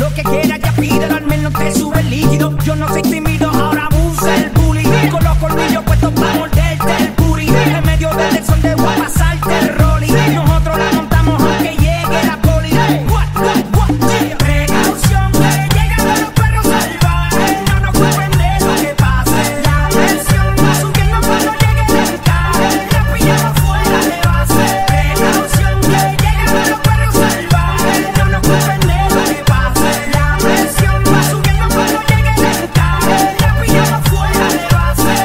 Lo que quieras ya pídelo, al menos te sube el líquido. Yo no soy tímido, ahora abusa el bully. Con los colmillos puestos para morderte el puri. En medio del sol te voy a pasarte el rolly. Nosotros la montamos aunque llegue la poli. Precaución que llegan los perros salvajes. No nos pueden de lo que pase. La presión va subiendo cuando llegue el encaje. La pillamos fuera de base. Precaución que llegan los perros salvajes. No nos pueden de lo que pase. La presión va subiendo cuando llegue el encaje. La pillamos fuera de base.